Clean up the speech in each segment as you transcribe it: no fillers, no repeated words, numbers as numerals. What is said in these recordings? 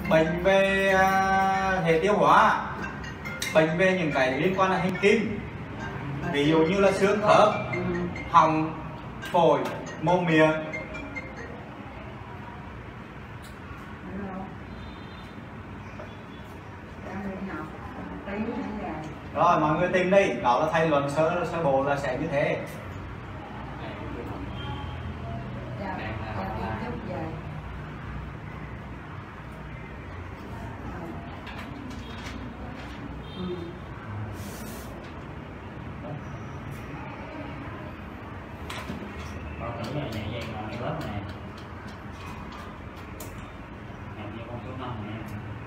bệnh về hệ tiêu hóa, bệnh về những cái liên quan đến hành kim, ví dụ như là xương khớp, họng, phổi, mồm miệng. Rồi mọi người tìm đi, đó là thay luận sơ bộ là sẽ như thế. Thử này nhẹ dây vào lớp này, làm như con số 5 này.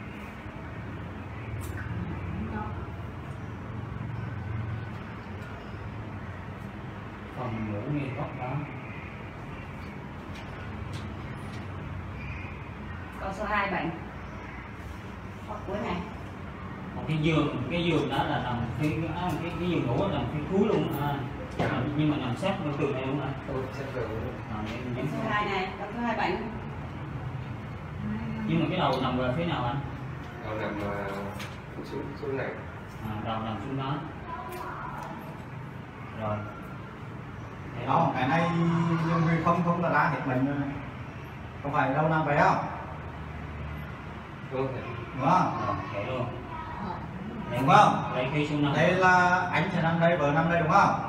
Phòng ngủ nghe tóc đó. Con số 2 bệnh hoặc cuối này. Một cái giường đó là nằm cái giường ngủ là nằm phía cuối luôn à. Nhưng mà nằm sát bên tường này luôn hả? Con số 2 này, con số 2 bệnh. Nhưng mà cái đầu nằm về phía nào anh? Đầu nằm xuống này. Đầu nằm xuống đó. Rồi. Đó, cái này không là ra hết bệnh rồi. Không phải đâu nằm phải không? Đúng không? Vậy luôn. Đúng không? Đây khi số 5. Đây là anh sẽ nằm đây, vợ nằm đây đúng không?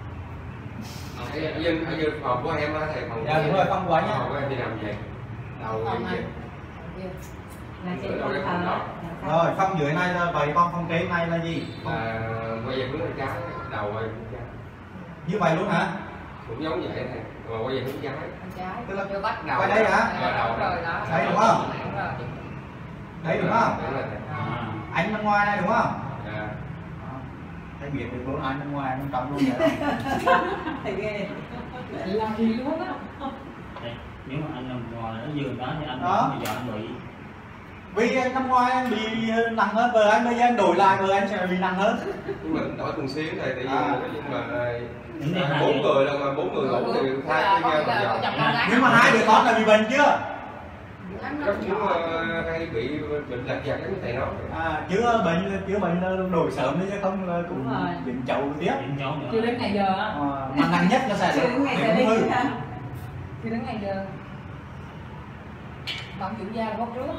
Ở dân phòng của em á thầy, phòng dạ đúng rồi, phòng của anh nhá. Phòng của em đi làm vậy. Đầu em vậy. Là trên con thờ. Rồi, phòng dưới này là vậy, còn phòng trên này là gì? Là quay về hướng bên trái, đầu quay hướng trái. Như vậy luôn hả? Cũng giống vậy thầy, mà quay về hướng trái. Tức là chưa bắt đầu. quay đây hả? Đầu rồi đó. Đấy đúng không? Đấy đúng không? Đúng rồi thầy. Anh bên ngoài này đúng không? Dạ. Thấy biết được luôn, anh bên ngoài bên trong luôn vậy không? Thầy ghê. Làm gì luôn á. Nếu mà anh nằm ngoài ở giường đó thì anh đó. bây giờ anh bị. Vì anh năm ngoái anh bị nặng hơn vợ anh, bây giờ anh đổi lại vợ anh sẽ bị nặng hơn. Nhưng mình đổi thường xuyên này, tại vì nhưng mà Những cái hai 4 người đâu mà 4 người ngủ thì thay với nhau mà Nhưng mà hai đứa con là bị bệnh chưa? các chú hay bị bệnh lặt vặt giống như thầy nói. Chưa bệnh là đổi sớm chứ không là cũng bệnh chậu tiếp. Chưa đến ngày giờ á. Mà nặng nhất là sẽ Chưa đến ngày giờ ung thư. Chưa đến ngày giờ. Bạn dưỡng da là bóc trước.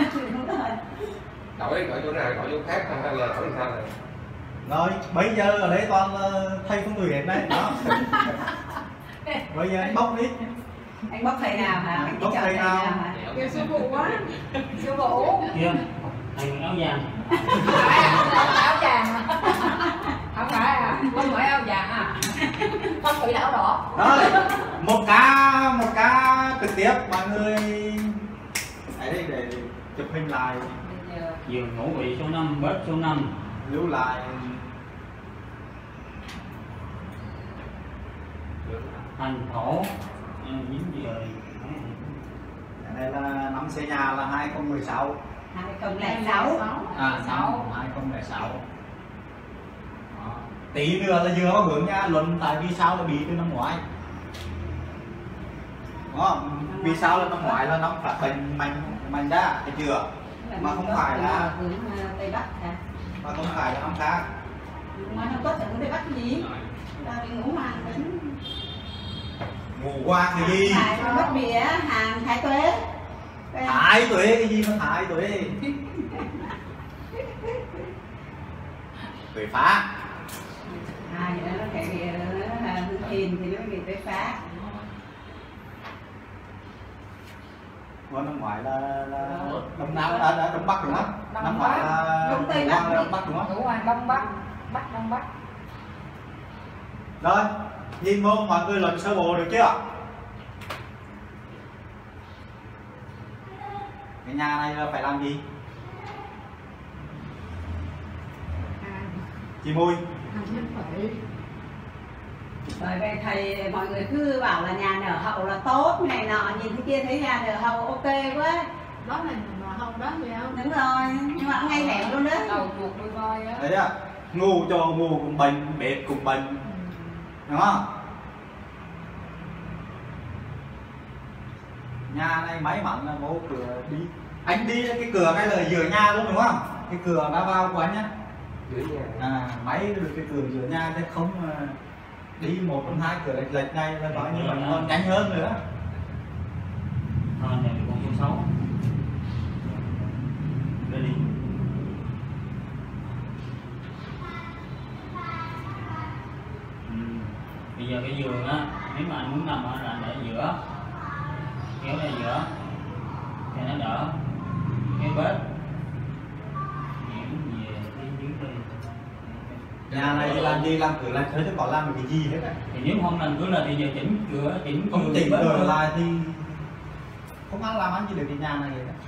Đổi chỗ nào, đổi chỗ khác hay là đổi sao này? Rồi bây giờ ở đây toàn thầy phong thủy hết đây đó. Bây giờ anh bóc đi. Anh bóc thầy nào hả? Anh Bóc thầy nào? hả? Kêu sư phụ quá. Sư phụ. Kia, thầy mặc áo vàng. Áo vàng à? Không phải à? Không phải áo vàng à? Không phải là áo đỏ. Rồi một ca trực tiếp mọi người ở đây để chụp hình lại, Giường ngủ vị số 5, bếp số 5. lưu lại. Thành thổ dính gì rồi. Đây là năm xây nhà là 2016. 2006. 2006. Tí nữa là vừa có hướng nha, luận tại vì sao là bị từ năm ngoái. Đúng không? Vì sao là năm ngoái là năm phát bệnh mạnh ra, thấy chưa? Mà không phải là hướng Tây Bắc hả? mà không phải là năm khác. Mà nó có hướng Tây Bắc gì? Ta đi ngủ màn tính. Ngủ qua cái gì? Thái Bắc Bỉa, hàng Thái Tuế. Thái Tuế cái gì mà Thái Tuế? Tuế phá. Vậy đó nó cái Hiền thì nó bị Tuế phá. Còn năm ngoái là Đông Nam Đông Bắc đúng không? Năm ngoái là Đông Tây Bắc, Đông Bắc đúng không? Đúng rồi, Đông Bắc. Đông Bắc. Rồi, nhìn vô mọi người luận sơ bộ được chưa? Cái nhà này là phải làm gì? Chị Mùi. Bởi vậy thầy mọi người cứ bảo là nhà nở hậu là tốt này nọ, nhìn thế kia thấy nhà nở hậu ok quá. Đó là hậu đó gì không? Đúng rồi, nhưng mà ngay lẻ luôn đó. Đầu chuột đuôi voi á. Đấy à, ngủ cũng bệnh, bếp cũng bệnh. Đúng không? Nhà này máy mắn là vô cửa đi Anh đi cái cửa cái là giữa nhà luôn đúng không? Cái cửa đã vào của anh nhá. Dưới nhà. Máy được cái cửa giữa nhà thế không đi một trong hai cửa lệch này là nói như vậy còn nhanh hơn nữa. Này con số 6 đây đi. Bây giờ cái giường á, nếu mà anh muốn nằm á là để giữa, kéo ra giữa cho nó đỡ cái bếp. Nhà này làm gì làm cửa lại thế chứ có làm cái gì hết á. Thì nếu không làm cửa là thì giờ chỉnh cửa, không chỉnh cửa lại thì không ăn làm ăn gì được cái nhà này hết á.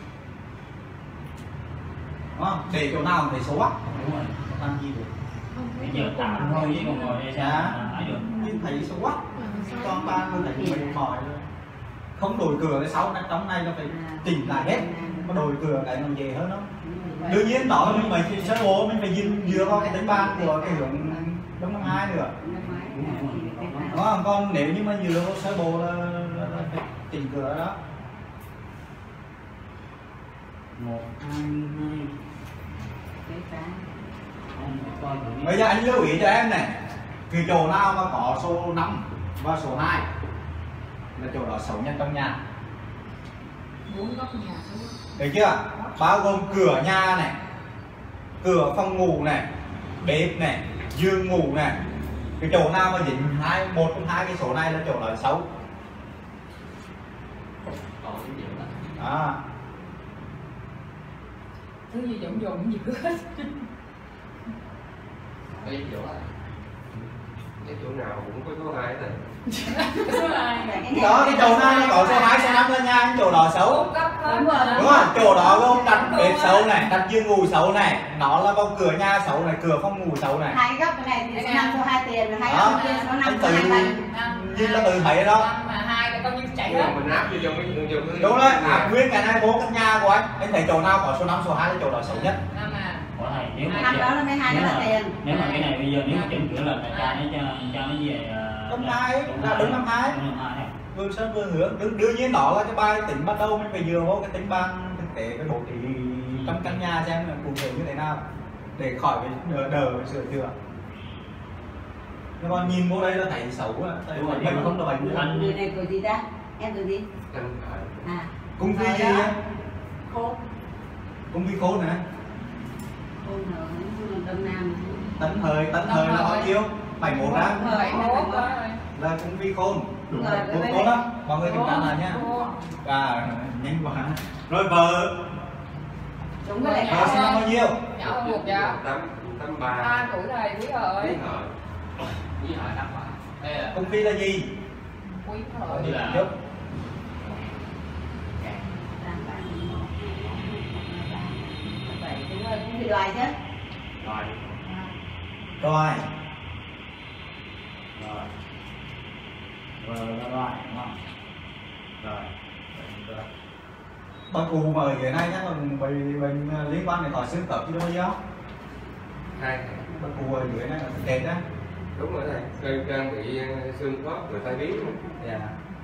Đúng không? Để chỗ nào thấy xấu á. Đúng rồi. Không ăn gì được. Bây giờ tạm thôi chứ còn ngồi đây sao nói được. Nhưng thấy xấu quá. Con ba tôi thấy mình mỏi rồi. Không đổi cửa cái sau này trong này nó phải chỉnh lại hết. Có đổi cửa cái còn dễ hơn đó. Đương nhiên đó mình phải sơ bộ mình phải dựa vào cái tính ban của cái hướng Đông Nam 2 nữa. Đúng không? Còn nếu như mà dựa vào sơ bộ là phải chỉnh cửa đó. 1, 2, 2. Bây giờ anh lưu ý cho em này, cái chỗ nào mà có số 5 và số 2 là chỗ đó xấu nhất trong nhà. 4 góc nhà. Được chưa? Bao gồm cửa nhà này, cửa phòng ngủ này, bếp này, giường ngủ này. Cái chỗ nào mà dính một trong hai cái số này là chỗ đó xấu. À. Thứ gì dùng dùng gì cứ hết. Đây chỗ này. Cái chỗ nào cũng có số 2 này. Đó cái chỗ nào có số 2 số 5 là nhà, cái chỗ đó xấu. Đúng không? Chỗ đó gồm đặt bếp xấu này, đặt giường ngủ xấu này, nó là vào cửa nhà xấu này, cửa phòng ngủ xấu này. Hai góc cái này thì số 5 số 2 tiền, hai góc kia số 5 số 2 tiền. Như là tự thấy đó. Mà 2 là coi như chạy hết. Mình áp vô trong cái đúng đấy, nguyên cái này bố căn nhà của anh thấy chỗ nào có số 5 số 2 là chỗ đó xấu nhất. Của thầy nếu mà Năm đó là 12 đó là tiền. Nếu mà cái này bây giờ nếu mà chỉnh cửa là phải cho nó về Đông 2 là đúng 52. Vương Sơn Vương Hướng đương nhiên đó là cái bài tính bắt đầu mình phải dựa vào cái tính ban thực tế cái bộ thị trong căn nhà xem là cụ thể như thế nào để khỏi cái đờ sửa chữa. Nhưng mà nhìn vô đây là thấy xấu á, mình không được bệnh nữa. Người này tuổi gì ta? Em tuổi gì? À. Cung phi gì á? Khôn. Cung phi khôn hả? Khôn ở Đông Nam. Tấn thời là bao nhiêu? 71 á? 71 rồi. Là cung phi khôn. Đúng rồi, Cung khôn đó, mọi người kiểm tra lại nha. Nhanh quá. Rồi vợ. Đúng rồi. Vợ sinh năm bao nhiêu? Nhỏ hơn 1 giờ. 83. 3 tuổi thầy quý rồi. Quý hỏi năm rồi. Cung phi là gì? Quý rồi. Như là Giúp. Đúng rồi, cũng bị đoài chứ. rồi Rồi. rồi đúng không? Rồi. Bác cụ mà ở dưới này chắc là bệnh liên quan đến thói xương khớp chứ đâu bao nhiêu. Hai. Bác cụ ở dưới này là kẹt đó. Đúng rồi thầy, đang bị xương khớp người ta biết. Dạ.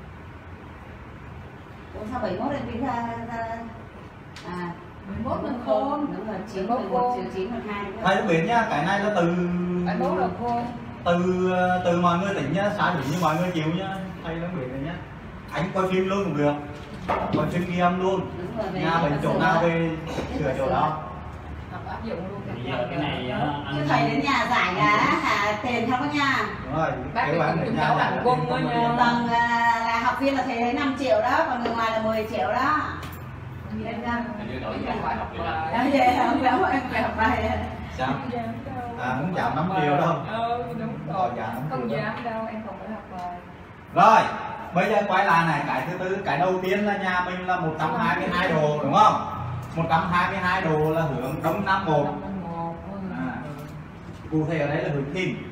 Ủa sao 71 lại bị ra à 71 là khôn. Đúng rồi, 911 912. Thầy cũng biết nhá, cái này là từ 71 là khôn. từ mọi người tỉnh nhá, xã định như mọi người chịu nhá. Thầy cũng biết rồi nhá. Anh coi phim luôn cũng được. Coi phim ghi âm luôn. Nhà bệnh chỗ nào về sửa chỗ đó. Học áp dụng luôn. Bây giờ cái này Chứ thầy đến nhà giải là tiền không có nha. Đúng rồi, Bác kế bạn cũng để chúng nhà cháu là làm quân thôi nha. Bằng là học viên là thầy thấy 5 triệu đó, còn người ngoài là 10 triệu đó. Lên ra. Vậy không đâu em phải học bài. Sao? Muốn giảm 5 triệu đâu. Đúng rồi. Không dám đâu, em còn phải học bài. Rồi, bây giờ quay lại này, cái thứ tư, cái đầu tiên là nhà mình là 122 độ đúng không? 122 độ là hướng Đông Nam 1. Cụ thể ở đây là hướng Thìn.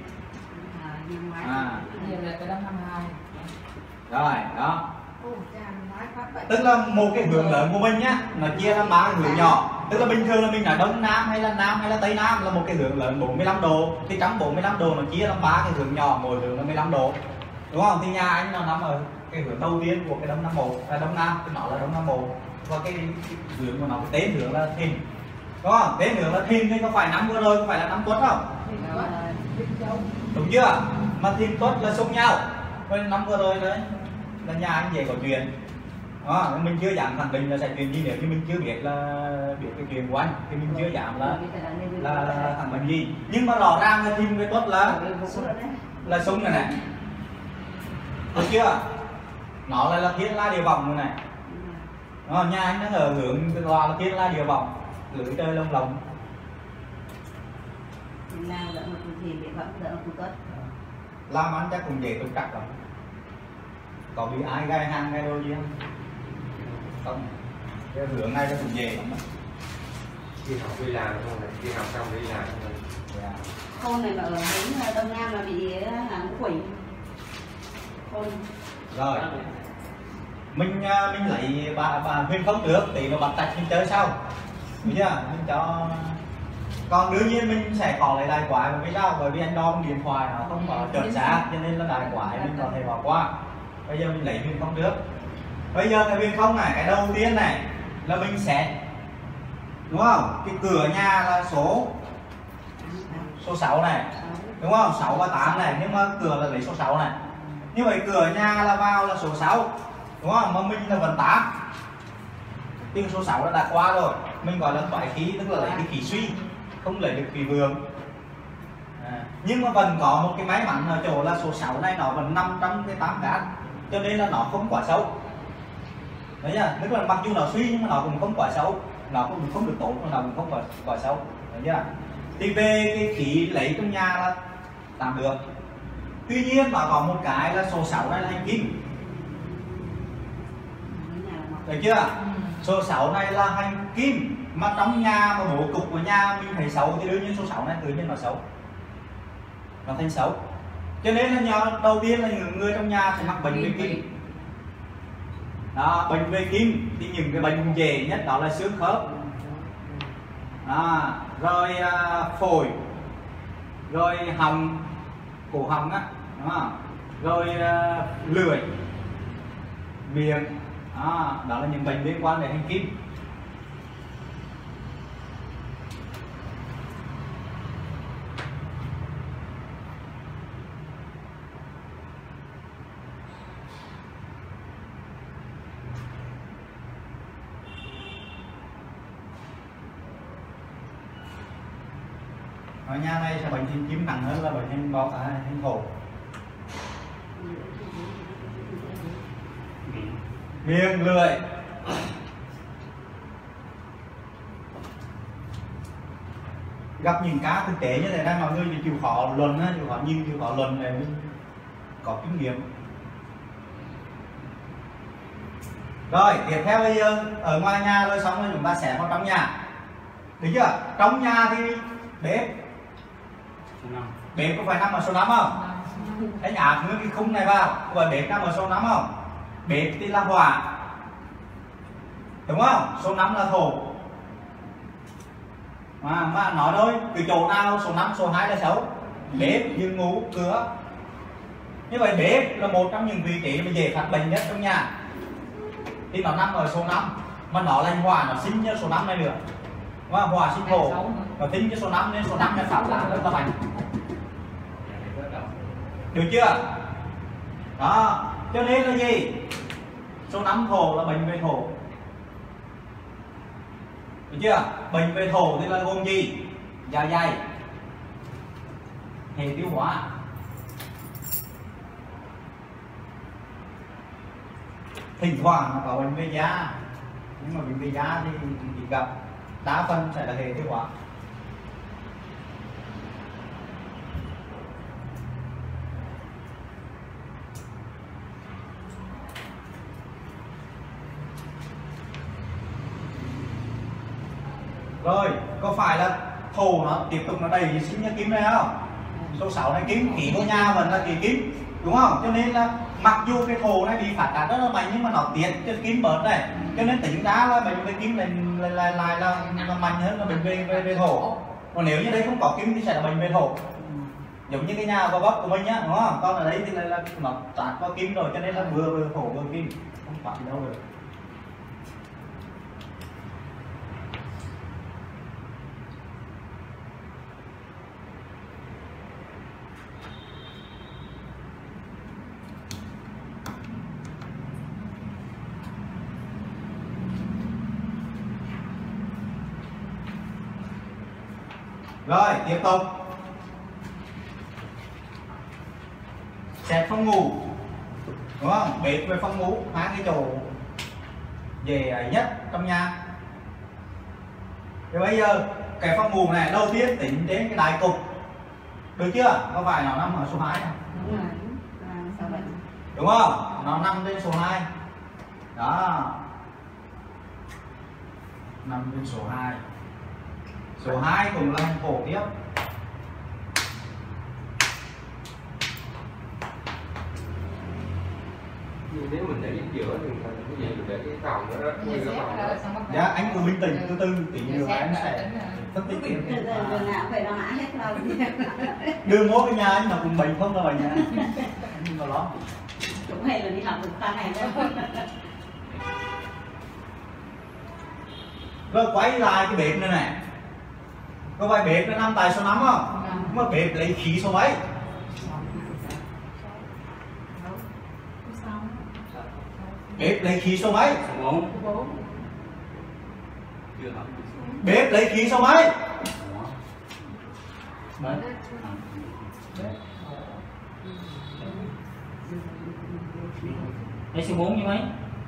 Giờ là cái Đông 22. Rồi, đó. Tức là một cái hướng lớn của mình nhá, nó chia làm 3 hướng nhỏ. Tức là bình thường là mình là Đông Nam hay là Tây Nam là một cái hướng lớn 45 độ. Thì trong 45 độ nó chia làm 3 cái hướng nhỏ, mỗi hướng là 15 độ. Đúng không? Thì nhà anh nó nằm ở cái hướng đầu tiên của cái Đông Nam 1, là Đông Nam, thì nó là Đông Nam 1. và cái hướng của nó, cái tên hướng là thìn, đúng không? Tên hướng là thìn thì có phải năm vừa rồi có phải là năm tuất không? Đúng chưa? Mà thìn tuất là xung nhau, với năm vừa rồi đấy là nhà anh về có chuyện. Đó, mình chưa dám khẳng định là sẽ chuyện gì nếu như mình chưa biết cái chuyện của anh thì mình chưa dám là khẳng định gì, nhưng mà rõ ràng là thìn với tuất là xung này này, được chưa? Nó là thiên la địa vọng rồi này. Nhà anh đang ở hướng cái loa là thiên la địa vọng, lưới trời lông lồng. Làm ăn chắc cũng dễ trục trặc lắm. Có bị ai gai hang gai đôi gì không? Không. Cái hướng này nó cũng dễ lắm. Đi học đi làm không này, đi học xong đi làm không này. Yeah. Khôn này mà ở đến Đông Nam mà bị quỷ. Khôn. Rồi. Mình lấy bà Huyền không trước thì nó bắt tạch mình chơi sau. Đúng chưa? Mình cho. Còn đương nhiên mình sẽ có lại đại quái bởi vì sao? Bởi vì anh đo điện thoại nó không có chuẩn xác cho nên là đại quái mình có thể bỏ qua. Bây giờ mình lấy Huyền không trước. Bây giờ cái Huyền không này, cái đầu tiên này là mình sẽ, đúng không? Cái cửa nhà là số 6 này, đúng không? 6 và 8 này, nhưng mà cửa là lấy số 6 này. Như vậy cửa nhà là vào là số 6, đúng không? Mà mình là vẫn 8. Tiếng số 6 đã qua rồi. Mình gọi là toái khí, tức là lấy cái khí suy, không lấy được khí vượng. Nhưng mà vẫn có một cái may mắn ở chỗ là số 6 này nó vẫn nằm trong cái 8 cát, cho nên là nó không quá xấu. Đấy nhá, tức là mặc dù nó suy nhưng mà nó cũng không quá xấu, nó cũng không được tốt, nó cũng không quá xấu. Đấy nhá. Thì về cái khí lấy trong nhà là tạm được. Tuy nhiên nó có một cái là số 6 này là hành kim. Được chưa? Số 6 này là hành kim, mà trong nhà mà bố cục của nhà mình thấy xấu thì đương nhiên số 6 này tự nhiên là xấu, nó thành xấu. Cho nên là nhà đầu tiên là những người trong nhà sẽ mắc bệnh về kim. Đó, bệnh về kim thì những cái bệnh dễ nhất đó là xương khớp, rồi phổi, rồi họng, cổ họng á, đúng không? Rồi lưỡi, miệng, đó là những bệnh liên quan đến hành kim. Ở nhà này sẽ bệnh hành kim nặng hơn là bệnh hành bọ hành thổ. Miệng, lưỡi, gặp những cá thực tế như thế này mọi người thì chịu khó luận á, chịu khó nhìn, chịu khó luận này mới có kinh nghiệm. Rồi tiếp theo bây giờ ở ngoài nhà rồi xong rồi chúng ta sẽ vào trong nhà, được chưa? Trong nhà thì bếp có phải nằm ở số 5 không? Anh áp nguyên cái khung này vào, và bếp nằm ở số 5 không? Bếp thì là hỏa, đúng không? Số 5 là thổ. Mà nói thôi, từ chỗ nào số 5, số 2 là xấu? Bếp, giường ngủ, cửa. Như vậy bếp là một trong những vị trí mà dễ phát bệnh nhất trong nhà. Thì nó nằm ở số 5, mà nó là hỏa, nó sinh cho số 5 này nữa. Hỏa sinh thổ, và tính cho số 5 nên số 5 này phát là rất là mạnh. Được chưa? Đó, cho nên là gì? Số 5 thổ là bệnh về thổ. Được chưa? Bệnh về thổ thì là gồm gì? Dạ dày, hệ tiêu hóa, thỉnh thoảng nó có bệnh về da, nhưng mà bệnh về da thì chỉ gặp đa phần sẽ là hệ tiêu hóa. Rồi, có phải là thổ nó tiếp tục nó đầy sinh ra kim này không? Số 6 này kim, khí của nhà vẫn là khí kim, đúng không? Cho nên là mặc dù cái thổ này bị phát triển rất là mạnh nhưng mà nó tiết cho kim bớt này, cho nên tính ra là bệnh về kim lại là mạnh hơn là bệnh về thổ. Còn nếu như đây không có kim thì sẽ là bệnh về thổ. Giống như cái nhà có gốc của mình nhá, đúng không? Còn ở đây thì là nó tạt vào kim rồi, cho nên là vừa thổ vừa kim, không phải đâu được. Rồi tiếp tục xẹp phòng ngủ, đúng không? Bếp với phòng ngủ hai cái chỗ dễ ấy nhất trong nhà. Thì bây giờ cái phòng ngủ này đầu tiên tính đến cái đài cục, được chưa? Có phải nó nằm ở số 2 không? Đúng rồi. Sao vậy? Đúng không? Nó nằm trên số 2. Đó, nằm trên số 2. Số 2 cũng là hàng cổ tiếp. Nếu mình để chính giữa thì cái gì để cái phòng đó Dạ, anh cứ bình tĩnh từ từ tí nữa em sẽ phân tích Từ từ đường nào phải lo mã hết rồi. đường ngố cái nhà anh mà cũng bệnh không là bệnh nha. Nhưng mà lo Cũng hay là đi học được ta này đó. rồi quay lại cái bếp này này, có phải bếp nó nằm tại số 5 không? Nhưng mà bếp lấy khí số mấy? Bếp lấy khí số mấy? Bếp lấy khí số mấy? Lấy số 4 như mấy?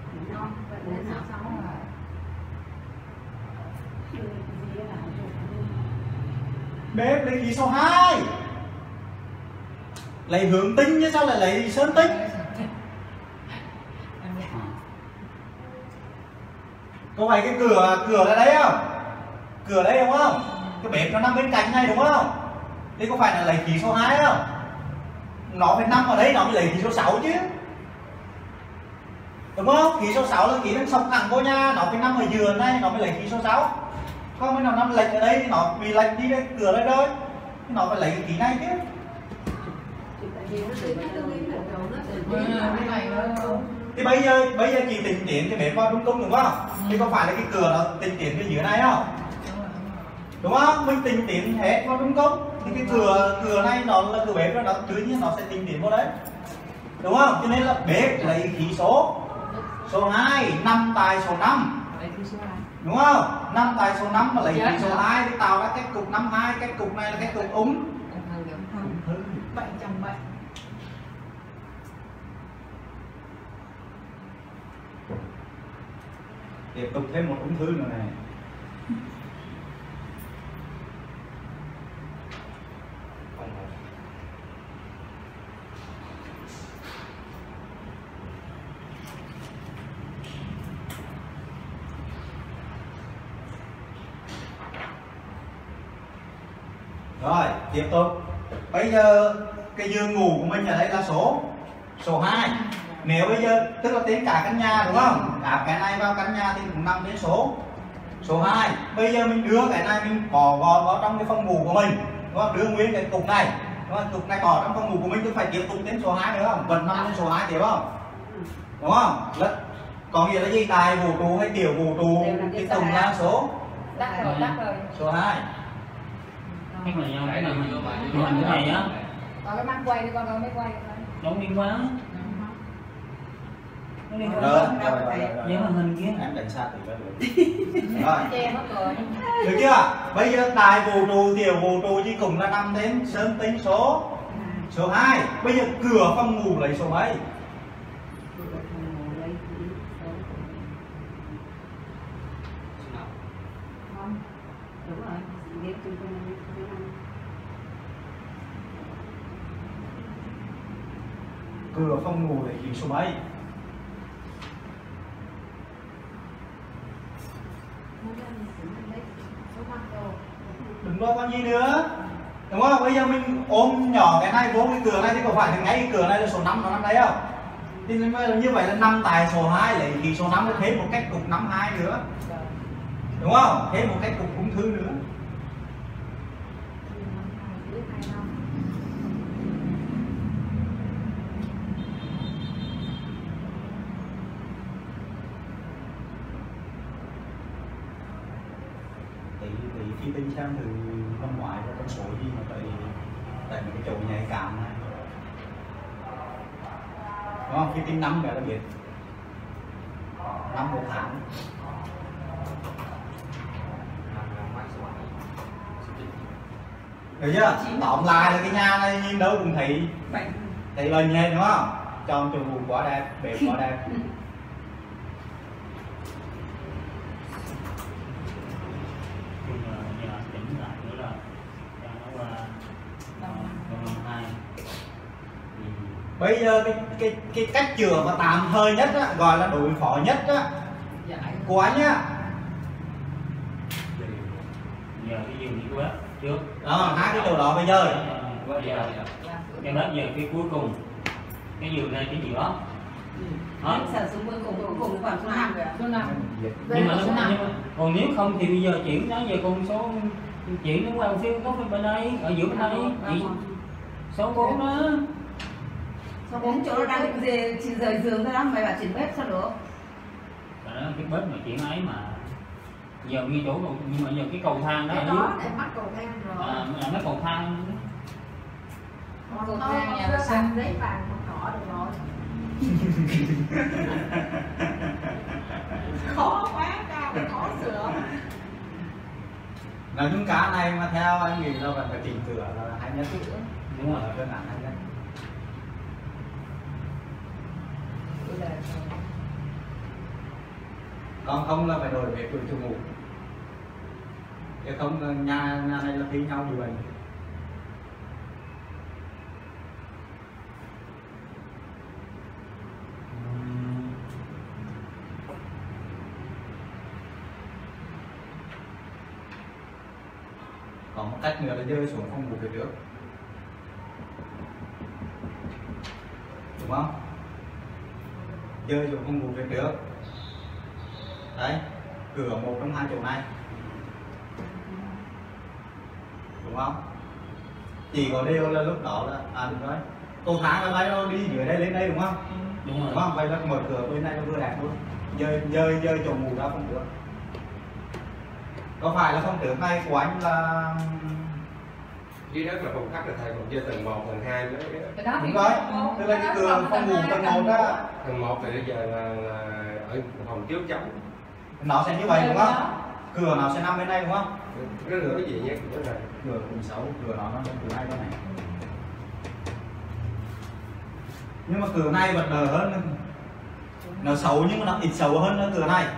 Bếp lấy khí số 2. Lấy hướng tinh chứ sao lại lấy sơn tinh? Có phải cái cửa là đây không? Cửa đây đúng không? Cái bếp nó nằm bên cạnh này đúng không? Thế có phải là lấy khí số 2 không? Nó phải nằm ở đây nó mới lấy khí số 6 chứ. Đúng không? Khí số 6 là khí đang song thẳng vô nha, nó phải nằm ở giường này nó mới lấy khí số 6. Không phải nó nằm lệch ở đây thì nó bị lệch đi cái cửa đây thôi. Nó phải lấy cái khí này chứ. Thì bây giờ chị tính tiến cái bếp vào trung cung đúng không? Thì có phải là cái cửa nó tính tiến cái dưới này không? Đúng không? Mình tính tiến hết vào trung cung thì cái cửa này nó là cửa bếp nó tự nhiên nó sẽ tính tiến vào đấy. Đúng không? Cho nên là bếp lấy khí số 2 nằm tại số 5. Đúng không? Nằm tại số 5 mà lấy khí số 2 thì tạo ra cái cục 52, cái cục này là cái cục úng. Bệnh chồng bệnh. Tiếp tục thêm một ung thư nữa này. Rồi, tiếp tục. Bây giờ cái giường ngủ của mình ở đây là số 2. Nếu bây giờ tức là đến cả căn nhà đúng không? Cả cái này vào căn nhà thì cũng nằm đến số 2. Bây giờ mình đưa cái này mình bỏ gọn vào trong cái phòng ngủ của mình, đúng không? Đưa nguyên cái cục này, đúng không? Cục này bỏ trong phòng ngủ của mình thì phải tiếp tục đến số 2 nữa không? Vẫn nằm đến số 2 tiếp không? Đúng không? Có nghĩa là gì? Đại vũ trụ hay tiểu vũ trụ thì cùng là số Đắt rồi. số 2. Cái này nhau cái này cái này á. Còn cái mắt quay đi con đâu mới quay. Giống liên quá. Nó liên quan. Rồi. Với màn hình kia. Em đánh xa thì được. Rồi. Che mất rồi. Được chưa? Bây giờ đại vũ trụ tiểu vũ trụ chỉ cùng là nằm đến sơn tinh số 2. Bây giờ cửa phòng ngủ lấy số mấy? Đúng rồi. Cửa phòng ngủ lấy khí số mấy? Đừng lo con gì nữa. Đúng không? Bây giờ mình ôm nhỏ cái này vô cái cửa này thì có phải là ngay cái cửa này là số 5 nó nằm đấy không? Thì như vậy là nằm tại số 2 lấy khí số 5 thêm một cách cục 52 nữa. Đúng không? Thêm một cách cục ung thư nữa. Thì khi tính xem từ năm ngoái có con số gì mà tại một cái chỗ nhạy cảm này, đúng không? Khi tính năm là biết năm một tháng. được chưa? Tóm lại là cái nhà này nhìn đâu cũng thấy bệnh hết đúng không? Tròn trụ quá đẹp, bể quá đẹp. Giờ chỉnh lại nữa rồi cho nó qua Đông 2. Bây giờ cái cách chữa mà tạm thời nhất á, gọi là đối phó nhất á, của anh á. Giờ cái giường đi quét trước. Đó, hai cái chỗ đó bây giờ. Cái bếp giờ cái cuối cùng, cái giường này cái giữa. Đó. Sở xuống cuối cùng khoảng số 5 rồi ạ. Số 5. Nhưng mà còn nếu không thì bây giờ chuyển nó về con số chuyển nó qua phiên có bên đây, ở giữa bên đây. Số 4 đó. Số 4 chỗ nó đang chỉ rời giường thôi đó, mày bảo chuyển bếp sao được? Đó, cái bếp mà chuyển ấy mà giờ như chỗ nhưng mà giờ cái cầu thang đó ở dưới. Đó để mắc cầu thang rồi. Mấy cầu thang Cầu thang nhà nó xanh giấy vàng một cỏ được rồi. Khó quá, cao, khó sửa. Nói chung cá này mà theo anh nghĩ là vẫn phải chỉnh sửa là hay nhất. đúng rồi. Đơn giản hay nhất. Còn không là phải đổi về cửa chỗ ngủ. Chứ không nhà này là tí nhau như vậy. Còn một cách nữa là rơi xuống phòng ngủ phía trước, đúng không? Rơi xuống phòng ngủ phía trước, đấy, cửa một trong hai chỗ này, đúng không? Chỉ có điều là lúc đó là đúng rồi, cầu thang là đây nó đi dưới đây lên đây đúng không? Đúng rồi. Đúng không? Vậy là mở cửa bên này nó vừa đẹp luôn, rơi chỗ ngủ ra không được. Có phải là phòng trước này của anh là dưới đất là phòng khách là thầy còn chơi tầng 1, tầng 2 nữa. Cái đó đúng rồi, tức là cái cửa phòng ngủ tầng 1 đó, Tầng 1 thì bây giờ là ở phòng trước trống. nó sẽ như vậy đúng không? Cửa nó sẽ nằm bên đây đúng không? Cái nữa cái gì nhé, cái này. Cửa cũng xấu, cửa nó nằm cửa này bên này. Nhưng mà cửa này vẫn đỡ hơn, nó xấu nhưng mà nó ít xấu hơn cửa này.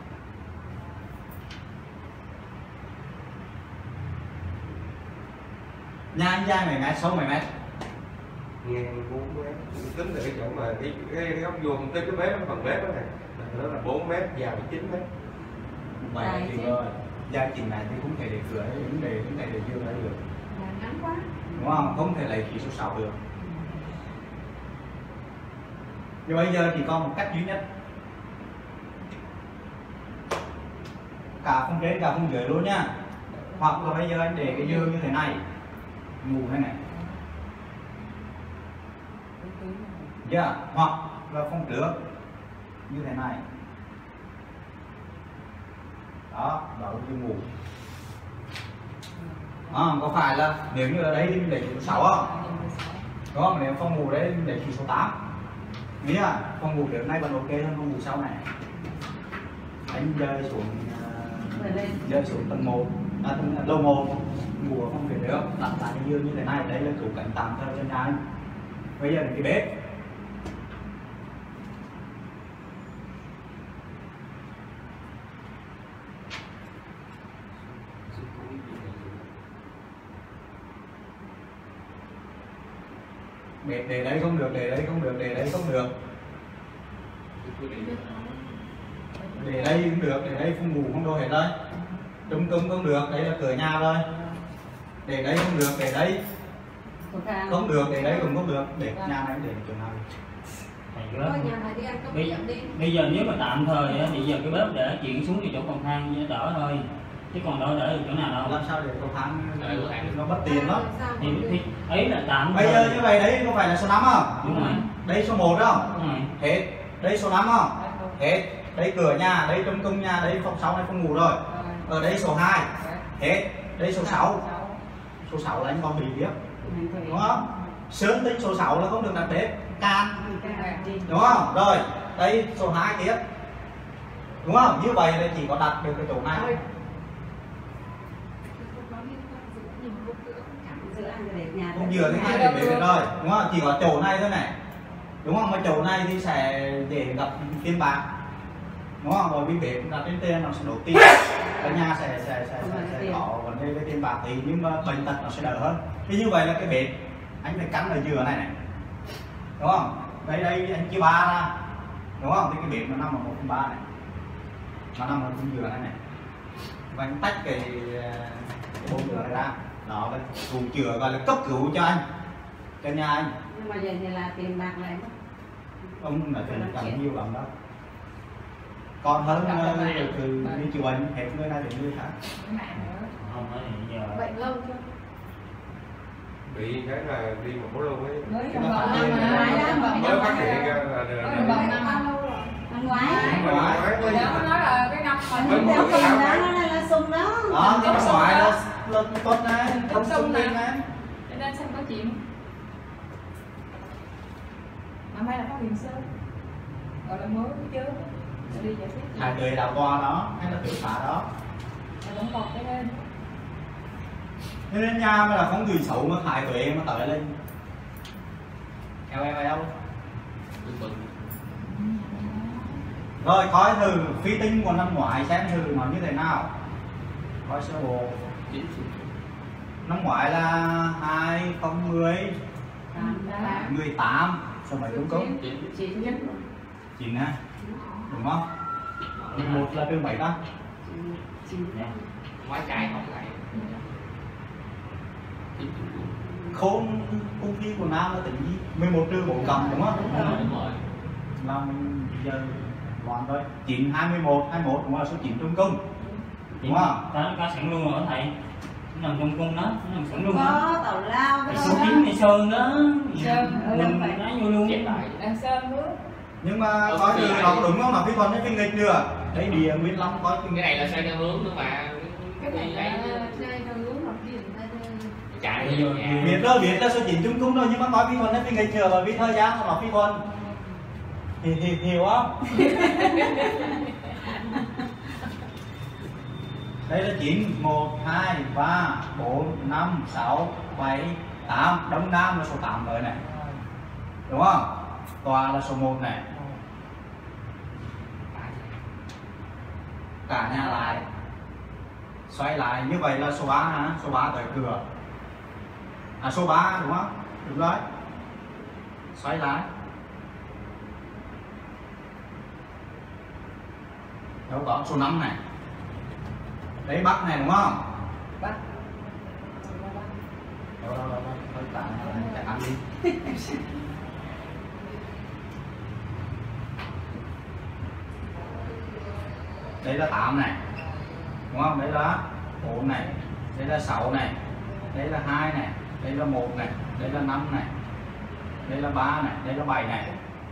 Nhà anh dài mấy mét, sâu mấy mét? Ngang 4 mét, tính từ cái chỗ mà cái góc vuông tới cái bếp, phần bếp đó này, nó là 4 mét, dài 9 mét. Vậy thì rồi, dài chỉnh này thì không thể để cửa đấy, không thể để dương đấy được, ngắn quá. đúng không? Không thể lấy khí số 6 được. Nhưng bây giờ chỉ còn một cách duy nhất, cả không trên cả không dưới luôn nha. Hoặc là bây giờ anh để cái giường như thế này, ngủ thế này, hoặc là phòng trước như thế này, đó là giường ngủ. Có phải là nếu như ở đây thì mình để số 6 không? Đúng không? Nếu phòng ngủ đấy mình để số 8. Nghĩa là phòng ngủ trước này vẫn ok hơn phòng ngủ sau này. Anh rơi xuống tầng 1, lầu 1, ngủ ở phòng phía trước, đặt tại cái giường như thế này, đây là tủ cảnh tạm thời cho nhà anh. Bây giờ là cái bếp. Bếp để đây không được, để đây không được, để đây không được. Để đây cũng được, để đây phòng ngủ không đồ hết đây. Trung tâm không được, đây là cửa nhà thôi. Để đây không được, để đây không được, để đây cũng không được, để nhà này để chỗ nào. Thôi nhà này đi ăn cơm tiệm đi. Bây giờ nếu mà tạm thời á, thì giờ cái bếp để chuyển xuống thì chỗ cầu thang cho đỡ thôi, chứ còn đâu để được chỗ nào đâu. Làm sao để cầu thang nó bất tiện lắm. Thì ấy là tạm Bây giờ như vậy đấy có phải là số 5 không? đúng rồi. Đây số 1 không? Đúng rồi. Hết. Đây số 5 không? Hết. Đây cửa nhà, đây trung tâm nhà, đây phòng 6 này phòng ngủ rồi. Ở đây số 2. Hết. Đây số 6. Số 6 là anh còn bị biết. Đúng không? Sơn tính số 6 là không được đặt bếp, can. Đúng không? Rồi, đây số 2 tiếp. Đúng không? Như vậy là chỉ có đặt được cái chỗ này. nhà Khung dừa thứ hai thì bếp rồi, đúng không? Chỉ có chỗ này thôi này, đúng không? Mà chỗ này thì sẽ để gặp tiền bạc, đúng không? Rồi vì bếp đặt trên tiền nó sẽ đổ tiền, cả nhà sẽ có vấn đề về tiền bạc thì nhưng mà bệnh tật nó sẽ đỡ hơn. Thì như vậy là cái bếp anh phải cắn ở dừa này này, đúng không? Đây anh chia 3 ra, đúng không? Thì cái bếp nó nằm ở 1/3 này, nó nằm ở khung dừa này này, và anh tách cái bông dừa này ra, đó cái cứu chữa gọi là cấp cứu cho anh, cho nhà anh. Nhưng mà giờ thì là tiền bạc lại mất. Ông là tiền càng nhiều lắm đó, còn hơn từ đi chữa bệnh hết người này đến người khác. Không nói thì giờ Bệnh lâu chưa? Bị cái là đi một số luôn ấy. Mới Cái vòng nó năm phát Mới phát hiện ra Mới vòng năm lâu rồi. Năm ngoái. Rồi đó nó nói là cái năm Còn những đeo sung đó, nó là sung đó. Đó, cái ngoài là tốt này, không Sung sung này. lên này. Cho nên xem có chuyện. Năm nay là phát hiện sớm. Gọi là mới chứ. Rồi đi giải quyết. Hai người đào qua đó, hay là tự phá đó. Rồi vẫn còn cái lên. Thế nên nhà mà là không người xấu mà hại tụi em mà tới lên eo. Rồi coi thử phi tinh của năm ngoái xem thử nó như thế nào. Coi sơ bộ. Năm ngoái là 2010 18 số mấy đúng không? 9 ha. Đúng không? 11 là trừ mấy ta? quá trái không lại. Khôn cung thi của nam là tính gì? 11 trừ 4 cộng đúng không? Đúng rồi. Là mình giờ loạn thôi. 9 21 21 đúng là số 9 trung cung. Đúng không? Có sẵn luôn rồi thầy. Nó nằm trong cung đó, nó nằm sẵn luôn đó. Có tàu lao cái Số đó. 9 này sơn đó. Sơn, Mình nói vô luôn. Đang sơn nữa. Nhưng mà coi như nó có đúng không? Nó phi thuần hay phi nghịch nữa. Đấy địa Nguyên Long coi cái này là xoay theo hướng nữa mà Cái này là chơi theo hướng học điện ta chạy đi vô nhà biết là số 9 trung cung rồi nhưng mà coi phi thuần hay phi nghịch nữa bởi vì thời gian nó phi thuần. Thì hiểu không? Đây là 9 1 2 3 4 5 6 7 8, Đông Nam là số 8 rồi này. Đúng không? Tòa là số 1 này. Cả nhà lại. Xoay lại như vậy là số 3 hả? Số 3 tới cửa. À số 3 đúng không? Đúng rồi. Xoay lại. Đâu có số 5 này. Đấy Bắc này đúng không? Bắc. Đâu thôi tạm chạy ăn đi. Đây là 8 này. Đúng không? Đây là 4 này. Đây là 6 này. Đây là 2 này. Đây là 1 này. Đây là 5 này. Đây là 3 này. Đây là 7 này.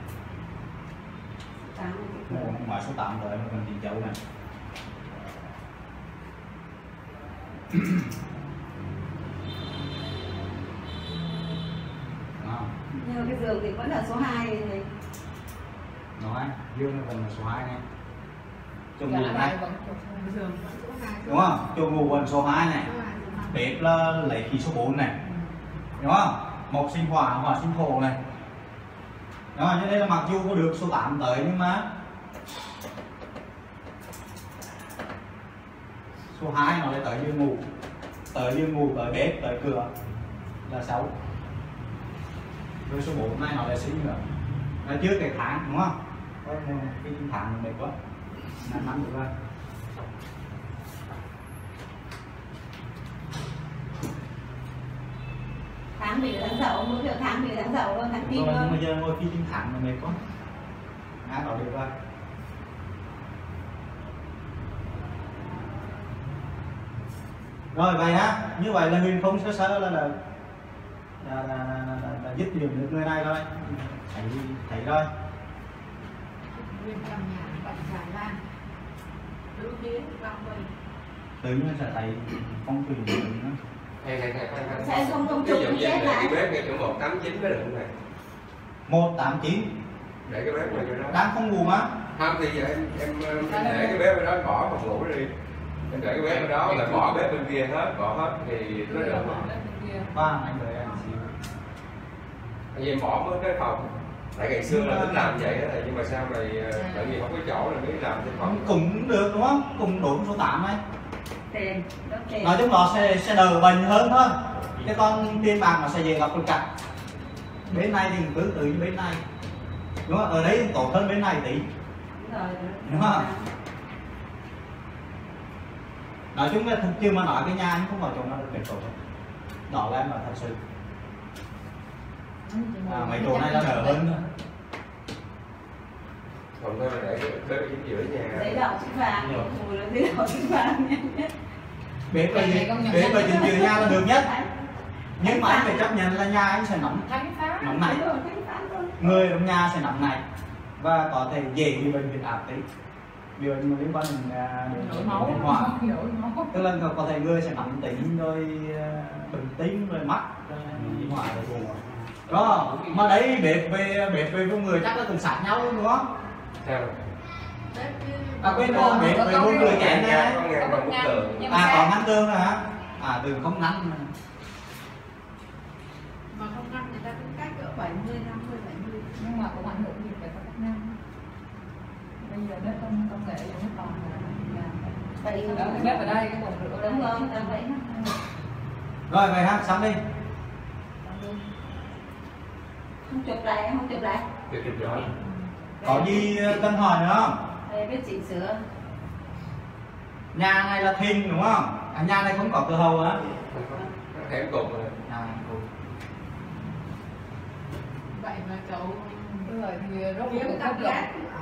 Ngoài số 8 rồi nó còn gì dấu này. Nhưng mà cái giường thì vẫn là số 2 này. Nói, dương là vẫn là số 2 này. Chỗ Dạ ngủ là này. vẫn giường Đúng không? Chỗ ngủ vẫn số 2 này. Bếp là lấy khí số 4 này. Đúng không? Một sinh hỏa, hỏa sinh thổ này. Đúng không? Cho nên là mặc dù có được số 8 tới nhưng mà số 2 nó lại tới giường ngủ. Tới giường ngủ, tới bếp, tới cửa là 6. Rồi số 4 này nó lại sinh nữa. Nó chưa cái tháng đúng không? Cái tháng mệt quá. Năm được rồi. Tháng bị tháng dậu, mỗi kiểu tháng bị tháng dậu luôn, tháng kim Rồi nhưng luôn. mà giờ ngồi khi tinh tháng là mệt quá. Nó được rồi. Rồi vậy ha, như vậy là Huyền không sơ là dứt điểm được người này rồi. Thấy rồi. nguyên trong nhà bệnh tràn lan tứ phía vòng vây Tự nhiên sẽ thấy phong thủy được nữa. Sẽ không ví trùng dụ như chết cái lại. bếp ngay chỗ 189 cái đường này 189 để cái bếp này cho nó đang không ngủ mà. không thì giờ em để cái bếp ở đó bỏ phòng ngủ đi, em để cái bếp ở đó là bỏ bếp bên kia hết, bỏ hết thì nó được. Và anh đợi em. Tại vì em bỏ mất cái phòng. Tại ngày xưa là tính làm vậy đó, nhưng mà sau này tại vì không có chỗ là mới làm cái phòng. Cũng được đúng không? Cùng đủ số 8 ấy. Tiền, đốt tiền. Nói chung nó sẽ đỡ bệnh hơn thôi. Cái con tiền bạc nó sẽ dễ gặp trục trặc. Bên này thì tương tự như bên này. Đúng không? Ở đấy tốt hơn bên này tí. Đúng không? Nói chung là thực chưa mà nói cái nhà anh không vào trong nó được đẹp tốt. Đó là em nói thật sự. Mấy chỗ này nó đỡ hơn nữa. Còn thôi là để bếp ở chính giữa nhà. Giấy đỏ chữ vàng, mùi là giấy đỏ chữ vàng. Bếp ở chính giữa nhà là được nhất. Nhưng mà anh phải chấp nhận là nhà anh sẽ nóng này. Người trong nhà sẽ nóng này. Và có thể dễ bị bệnh huyết áp tí. Vì bệnh liên quan đến hỏa. Tức là có thể người sẽ nóng tính rồi bệnh tim rồi mắt rồi hỏa rồi buồn. Đó, mà đấy bếp về con người chắc là từng sát nhau đúng không? Sao? Bên bếp về con người chén nha. Còn ngăn tương hả? Tường không ngăn. Mà không ngăn người ta cũng cách cỡ 70, 50, 70. Nhưng mà cũng ảnh hưởng gì về các ngăn. Bây giờ bếp công nghệ là nó còn Vậy bếp ở đây cái bồn rửa đúng không? Vậy. Rồi vậy ha, xong đi. Không chụp lại, không chụp lại. Chụp rồi. Có gì cần hỏi nữa không? Đây biết chỉnh sửa. Nhà này là thìn đúng không? Nhà này không có cửa hầu hả? Hẻm cột rồi. vậy mà cậu rồi thì rốt cuộc không